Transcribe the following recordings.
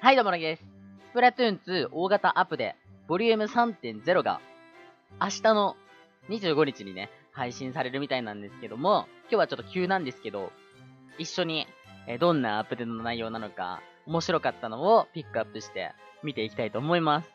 はい、どうもなぎです。スプラトゥーン2大型アップデボリューム 3.0 が明日の25日にね、配信されるみたいなんですけども、今日はちょっと急なんですけど、一緒にどんなアップデートの内容なのか、面白かったのをピックアップして見ていきたいと思います。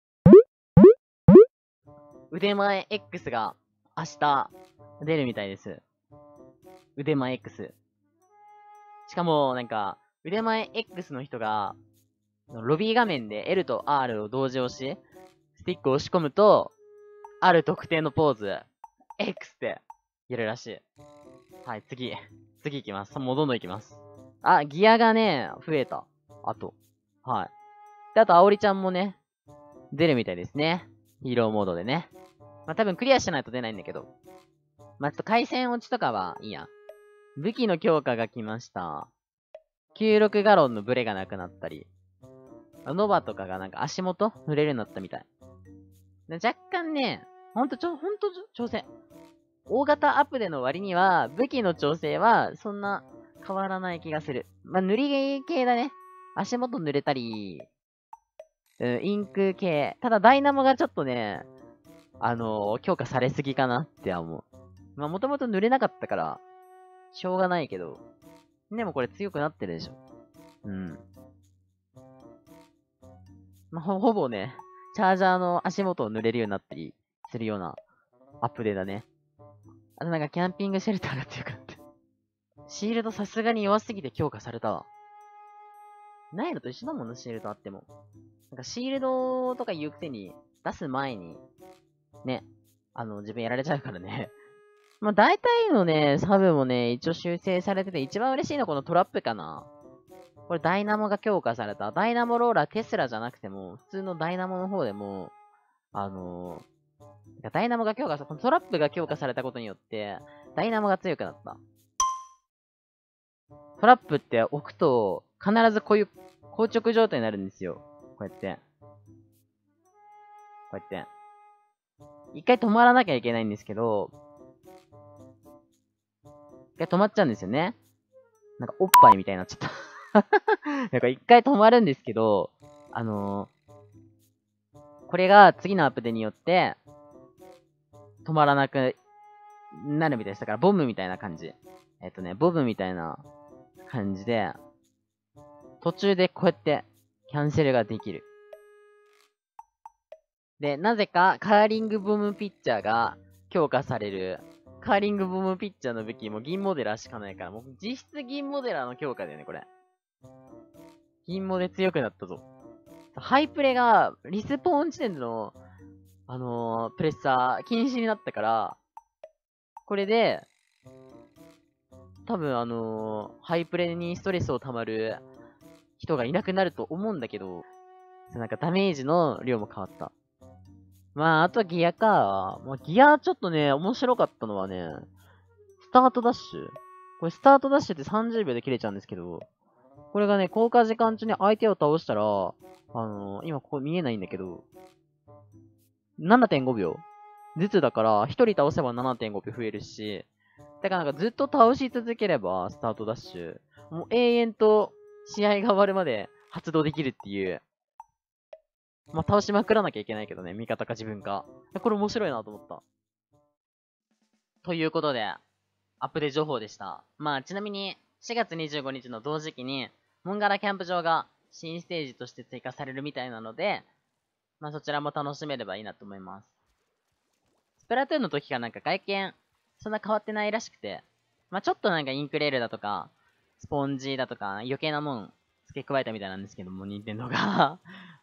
腕前 X が明日出るみたいです。腕前 X。しかも、腕前 X の人が、ロビー画面で L と R を同時押し、スティックを押し込むと、ある特定のポーズ、X ってやるらしい。はい、次行きます。もうどんどん行きます。あ、ギアがね、増えた。あと。はい。で、あと、あおりちゃんもね、出るみたいですね。ヒーローモードでね。まあ、多分クリアしないと出ないんだけど。まあ、ちょっと回線落ちとかはいいや。武器の強化が来ました。96ガロンのブレがなくなったり。ノバとかが足元濡れるようになったみたい。で若干ね、ほんと調整。大型アップでの割には、武器の調整はそんな変わらない気がする。まあ、塗り系だね。足元濡れたり、インク系。ただダイナモがちょっとね、強化されすぎかなって思う。まあ、もともと濡れなかったから、しょうがないけど。でもこれ強くなってるでしょ。うん。まあ、ほぼね、チャージャーの足元を濡れるようになったりするようなアップデーだね。あとキャンピングシェルターが強くなって。シールドさすがに弱すぎて強化されたわ。ないのと一緒だもんな、シールドあっても。シールドとか言うくせに、出す前に、ね、自分やられちゃうからね。まあ、大体のね、サブもね、一応修正されてて、一番嬉しいのはこのトラップかな。これダイナモが強化された。ダイナモローラーテスラじゃなくても、普通のダイナモの方でも、ダイナモが強化された、このトラップが強化されたことによって、ダイナモが強くなった。トラップって置くと、必ずこういう硬直状態になるんですよ。こうやって。こうやって。一回止まらなきゃいけないんですけど、一回止まっちゃうんですよね。おっぱいみたいになっちゃった一回止まるんですけど、これが次のアップデによって、止まらなくなるみたいです。だからボムみたいな感じ。ボムみたいな感じで、途中でこうやってキャンセルができる。で、なぜかカーリングボムピッチャーが強化される。カーリングボムピッチャーの武器も銀モデラーしかないから、もう実質銀モデラーの強化だよね、これ。銀モデ強くなったぞ。ハイプレがリスポーン時点での、プレッサー禁止になったから、これで、多分ハイプレにストレスを溜まる人がいなくなると思うんだけど、ダメージの量も変わった。まあ、あとはギアか。まあ、ギアちょっとね、面白かったのはね、スタートダッシュ。これスタートダッシュって30秒で切れちゃうんですけど、これがね、効果時間中に相手を倒したら、今ここ見えないんだけど、7.5秒ずつだから、1人倒せば7.5秒増えるし、だからずっと倒し続ければ、スタートダッシュ、もう永遠と試合が終わるまで発動できるっていう。まあ、倒しまくらなきゃいけないけどね、味方か自分か。これ面白いなと思った。ということで、アップデート情報でした。まあ、ちなみに、4月25日の同時期に、モンガラキャンプ場が新ステージとして追加されるみたいなので、まあそちらも楽しめればいいなと思います。スプラトゥーンの時が外見、そんな変わってないらしくて、まあちょっとインクレールだとか、スポンジだとか、余計なもん付け加えたみたいなんですけども、任天堂が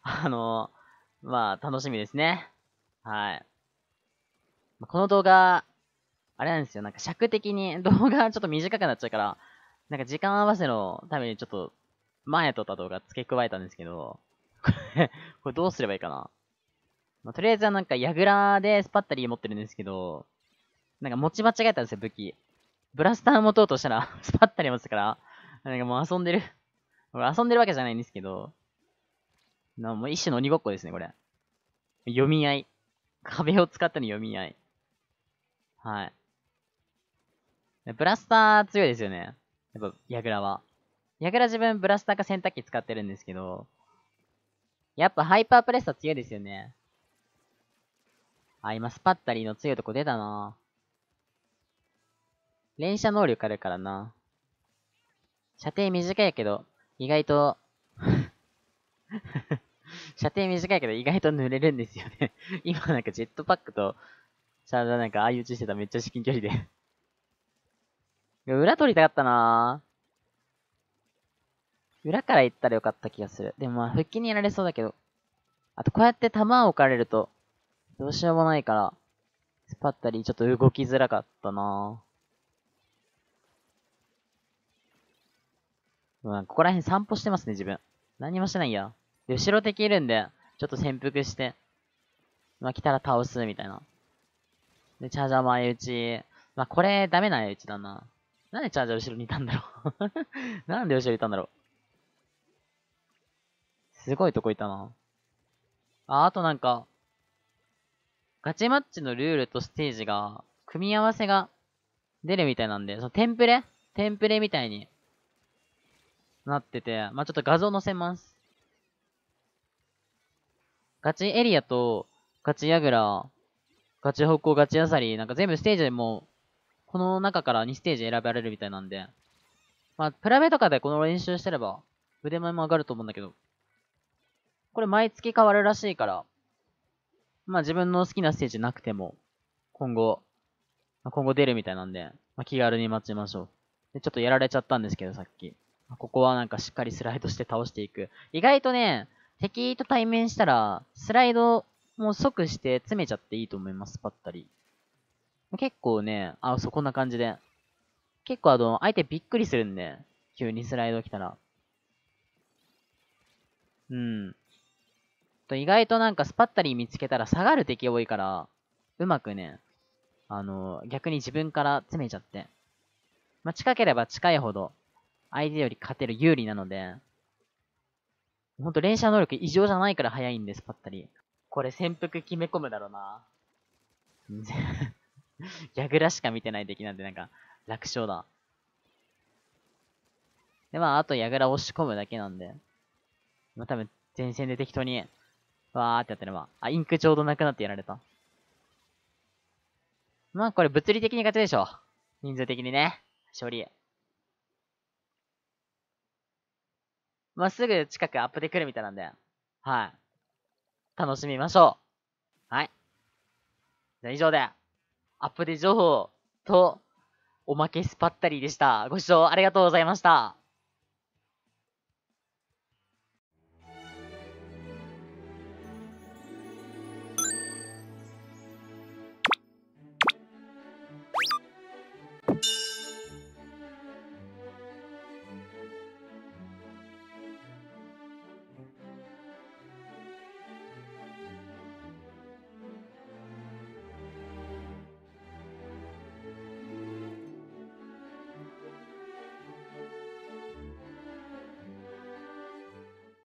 まあ楽しみですね。はい。この動画、あれなんですよ、尺的に動画ちょっと短くなっちゃうから、時間合わせのためにちょっと前撮った動画付け加えたんですけど、これどうすればいいかな。まあ、とりあえずはヤグラでスパッタリー持ってるんですけど、持ち間違えたんですよ、武器。ブラスター持とうとしたらスパッタリー持ってたから、もう遊んでる。俺遊んでるわけじゃないんですけど、もう一種の鬼ごっこですね、これ。読み合い。壁を使ったの読み合い。はい。ブラスター強いですよね。やっぱ、ヤグラは。ヤグラ自分ブラスターか洗濯機使ってるんですけど、 やっぱハイパープレッサー強いですよね。あ、今スパッタリーの強いとこ出たな。連射能力あるからな。射程短いけど、意外と射程短いけど意外と濡れるんですよね。今なんかジェットパックと、シャーダなんか相打ちしてためっちゃ至近距離で裏取りたかったな裏から行ったらよかった気がする。でもまあ、復帰にやられそうだけど。あとこうやって弾を置かれると、どうしようもないから、スパッタリーちょっと動きづらかったなここら辺散歩してますね、自分。何もしてないや。で、後ろ敵いるんで、ちょっと潜伏して、まあ、来たら倒す、みたいな。で、チャージャーも相打ち。まあ、これ、ダメな相打ちだな。なんでチャージャー後ろにいたんだろうなんで後ろにいたんだろう。すごいとこいたな。あとなんか、ガチマッチのルールとステージが、組み合わせが出るみたいなんで、そのテンプレみたいになってて、まあ、ちょっと画像載せます。ガチエリアと、ガチヤグラ、ガチホコ、ガチアサリ、なんか全部ステージでもう、この中から2ステージ選ばれるみたいなんで、まあ、プラメとかでこの練習してれば、腕前も上がると思うんだけど、これ毎月変わるらしいから、まあ自分の好きなステージなくても、今後出るみたいなんで、まあ、気軽に待ちましょう。で、ちょっとやられちゃったんですけど、さっき。ここはなんかしっかりスライドして倒していく。意外とね、敵と対面したら、スライドもう即して詰めちゃっていいと思います、パッタリ。結構ね、そう、こんな感じで。結構相手びっくりするんで、急にスライド来たら。うん。意外となんかスパッタリー見つけたら下がる敵多いから、うまくね、逆に自分から詰めちゃって。まあ、近ければ近いほど、相手より勝てる有利なので、ほんと連射能力異常じゃないから早いんです、パッタリー。これ潜伏決め込むだろうな。ギャグラしか見てない敵なんでなんか、楽勝だ。で、まあ、あとヤグラ押し込むだけなんで。まあ、多分、前線で適当に、わーってやってれば。インクちょうどなくなってやられた。まあ、これ物理的に勝ちでしょ。人数的にね。勝利。まあ、すぐ近くアップで来るみたいなんで。はい。楽しみましょう。はい。じゃあ以上で、アップデ情報と、おまけスパッタリーでした。ご視聴ありがとうございました。